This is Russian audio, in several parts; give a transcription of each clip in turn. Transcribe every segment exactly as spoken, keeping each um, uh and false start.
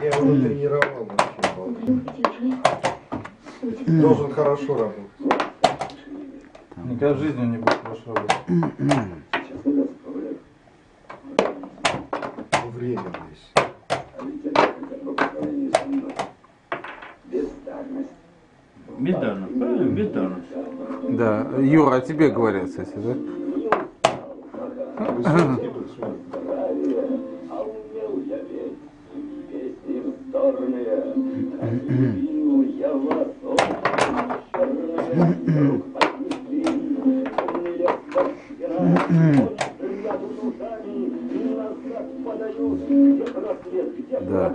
Я его тренировал вообще. Должен хорошо работать. Никогда в жизни он не будет хорошо работать. Время здесь. Бездарно, правильно, бездарно. Да, Юра, о тебе говорят, кстати, да? Да.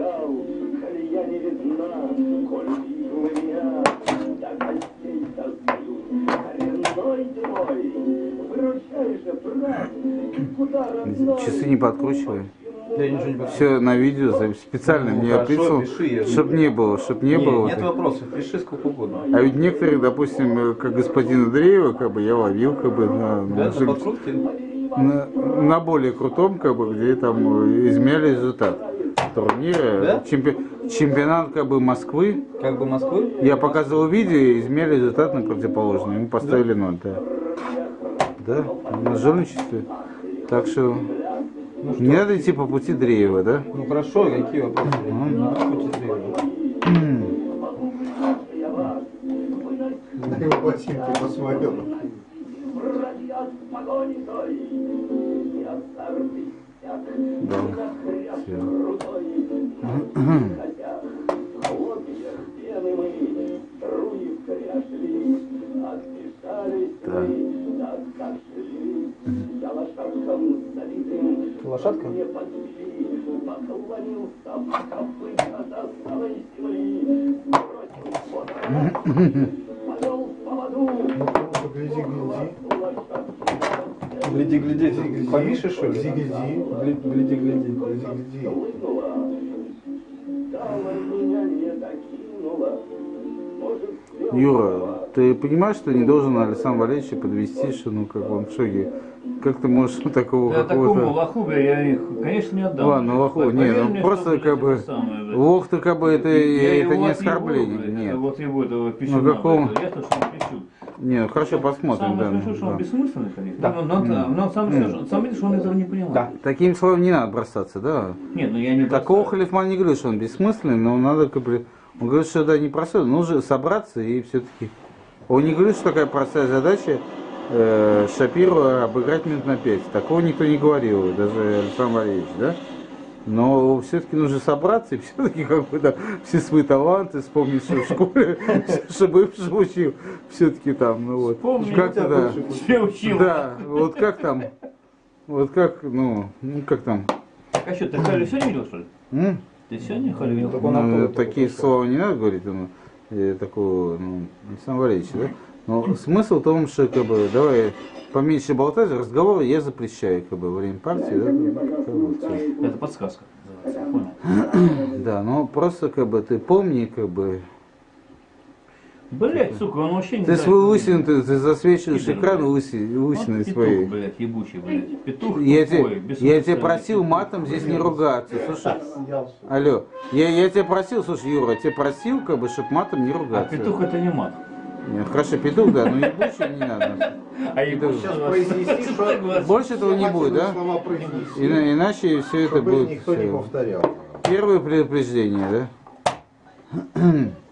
Часы не подкручивай. Я ничего не подписываю. Все на видео специально Ну, мне хорошо, описывал, пиши, я чтобы же- не было, чтобы не, Не, было. нет вот. вопросов, пиши сколько угодно. А ведь некоторые, допустим, как господин Андреева, как бы я ловил, как бы на, Да, на, на подкрутке? на, на более крутом, как бы, где там измеряли результат турнира, Да? чемпи, чемпионат как бы Москвы. Как бы Москвы? Я показывал видео и измерили результат на противоположный. Ему поставили ноль, да. Да, на жульничестве. Так что Ну, не надо идти по пути Дреева, да? Ну хорошо, какие вопросы? Ну, На его ботинки посмотрел. Да. Все. Да. Лошадка? Гляди, Гляди, гляди. Повишешь, что ли? Гляди, гляди. Гляди, гляди, гляди. Гляди, гляди. Юра, ты понимаешь, что не должен Александр Валерьевич подвести, что ну как он в шоге? Как ты можешь такого Да, такому какого-то... лоху бы я их, конечно, не отдам. Ладно, лоху, Поверь не, ну мне, просто что, как бы это самое, блядь. лох-то как бы это, Я это его не отъебу, оскорбление, блядь, нет. это Вот его этого пищуна, каком- блядь, я то, что он пищу. Не, ну хорошо, посмотрим, Самое да. смешное, что он да. бессмысленный, конечно. Да. Но, но, но, но он сам, Mm. он сам видит, что он этого не понимает. Да. Таким словом не надо бросаться, да. Нет, ну я не Такого бросаю. Халифман не говорит, что он бессмысленный, но надо как бы... Он говорит, что это не простое, нужно собраться и все-таки... Он не говорит, что такая простая задача э, Шапиру обыграть минут на пять. Такого никто не говорил, даже Александр Валерьевич, да? Но все-таки нужно собраться и все-таки как бы да, все свои таланты вспомнить, что в школе, что бывший учил, все-таки там, ну вот. Вспомни, Как-то, да. Все учил. Да, вот как там, вот как, ну, ну как там. А что, ты Халю сегодня видел, что ли? М? Ты сегодня Халю видел? Так он Ну, оттуда такие только слова не надо говорить, ну, э, такого, ну, Александр Валерьевич, да? Но смысл в том, что, как бы, давай поменьше болтать, разговоры я запрещаю, как бы, во время партии, да? Как бы, всё. Это подсказка. называется, понял? Да, но просто, как бы, ты помни, как бы, Блять, сука, он вообще не ты знает, свой что лысин, ты, ты засвечиваешь Пидор, экран блядь. лыси, лысиной Вот своей. петух, блядь, ебучий, блядь. Петух Я, тупой, те, я бессмысленный тебя просил петух. матом здесь не ругаться, слушай. Алло, я, я тебя просил, слушай, Юра, я тебя просил, как бы, чтобы матом не А ругаться. петух это не мат. Нет, хорошо, петух, да, но ебучий не надо. А ебучий Сейчас произнести, что... Больше этого не будет, да? Слова произнести, Ина- Иначе все это чтобы будет никто не всё. повторял. Первое предупреждение, да?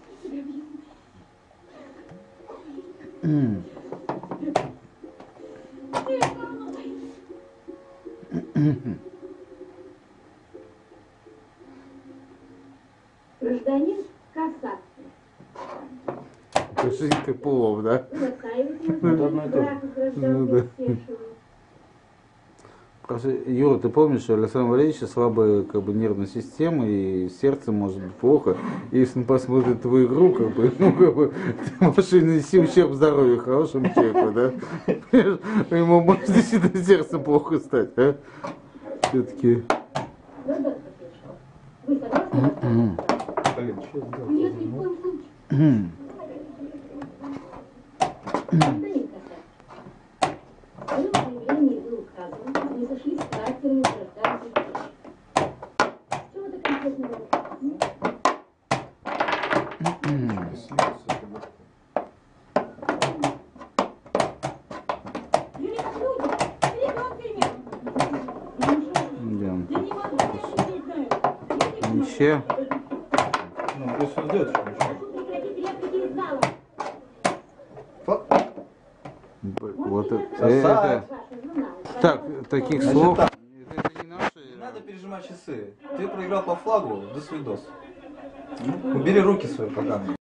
Гражданин Касаться. Жизнь ты плов, да? Это одно и то же. Ну да. Просто, Юра, ты помнишь, что у Александра Валерьевича слабая как бы, нервная система, и сердце может быть плохо. И если он посмотрит твою игру, как бы, ну, как бы, ты можешь нанести ущерб здоровью хорошему человеку, да? Ему может действительно сердце плохо стать, а? Все-таки. Вы согласны? Блин, что сделать? Нет, ни в коем случае. Гражданин Касаться. В своем заявлении вы указывали, не сошли с характерами гражданских. Что вы так конкретно говорите? Ничья. Ну, пусть он ждет, что ничего. Прекратите реплики из зала. Фа- Б- Вот это, Сосать. это- Ваши журналы. Так, таких Значит слов. так. Это, это не наши. Не надо пережимать часы. Ты проиграл по флагу, до свидос. Убери руки свои поганые.